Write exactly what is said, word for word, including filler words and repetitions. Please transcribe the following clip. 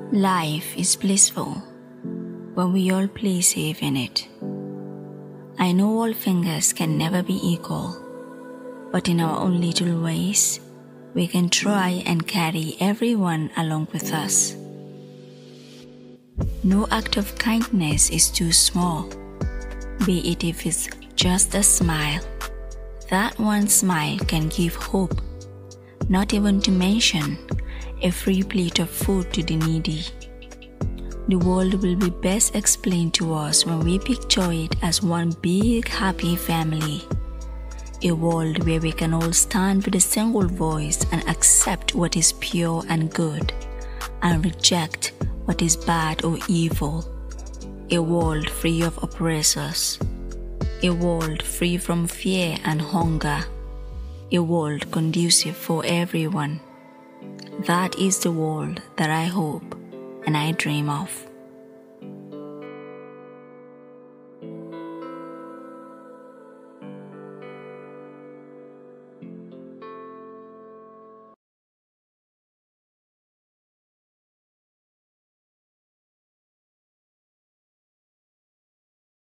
Life is blissful when we all play safe in it. I know all fingers can never be equal, but in our own little ways, we can try and carry everyone along with us. No act of kindness is too small, be it if it's just a smile. That one smile can give hope, not even to mention a free plate of food to the needy. The world will be best explained to us when we picture it as one big happy family. A world where we can all stand with a single voice and accept what is pure and good, and reject what is bad or evil. A world free of oppressors. A world free from fear and hunger. A world conducive for everyone. That is the world that I hope and I dream of.